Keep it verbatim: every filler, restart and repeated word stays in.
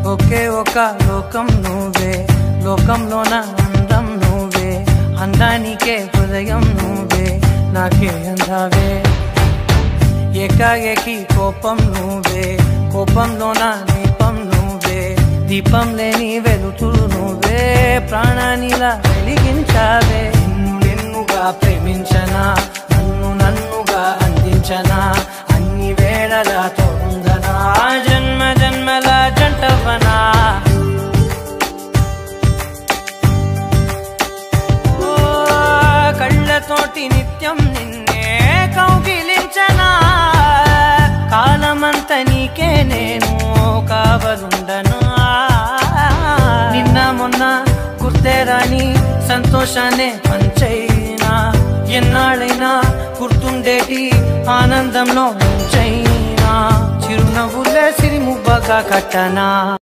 ఒకే ఒక లోకం నువ్వే, లోకంలోన అందం నువ్వే, అందానికే హృదయం నువ్వే, నాకే అందావే. ఏకాఏకి కోపం నువ్వే, కోపంలోన దీపం నువ్వే, దీపం లేని వెలుతురు నువ్వే, ప్రాణానిలా వెలిగించావే. నిన్ను నిన్నుగా ప్రేమించనా, నన్ను నన్నుగా అందించనా, అన్ని వేళలా తోడుందనా, జన్మ జన్మల జంటవనా. ఓ కళ్ళతోటి నిత్యం నిన్నే కౌగిలించనా, కాలమంత నీకే నేను కావలుండను. నిన్న మొన్న గుర్తేరాని సంతోషాన్ని పంచైనా, ఎన్నాళ్ళైనా గుర్తుండేటి ఆనందంలో ఉంచైనా, చిరునవ్వులే సిరిముబ్బగా కట్టనా.